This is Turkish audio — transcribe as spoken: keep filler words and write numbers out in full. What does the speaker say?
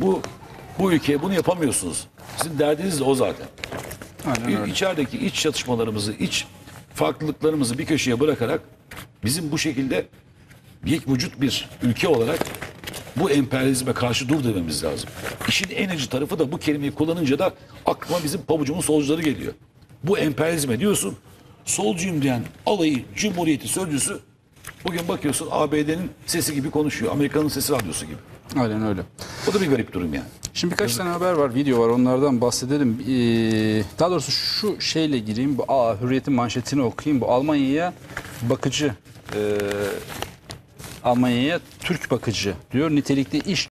Bu bu ülkeye bunu yapamıyorsunuz. Sizin derdiniz de o zaten. Aynen öyle. İçerideki iç çatışmalarımızı, iç farklılıklarımızı bir köşeye bırakarak bizim bu şekilde yek vücut bir ülke olarak bu emperyalizme karşı dur dememiz lazım. İşin en acı tarafı da bu kelimeyi kullanınca da aklıma bizim pabucumun solcuları geliyor. Bu emperyalizme diyorsun, solcuyum diyen alayı, cumhuriyeti sözcüsü bugün bakıyorsun A B D'nin sesi gibi konuşuyor. Amerika'nın sesi radyosu gibi. Aynen öyle. O da bir garip durum yani. Şimdi birkaç tane haber var, video var. Onlardan bahsedelim. Ee, daha doğrusu şu şeyle gireyim. Bu aa, Hürriyet'in manşetini okuyayım. Bu Almanya'ya bakıcı, e, Almanya'ya Türk bakıcı diyor. Nitelikli iş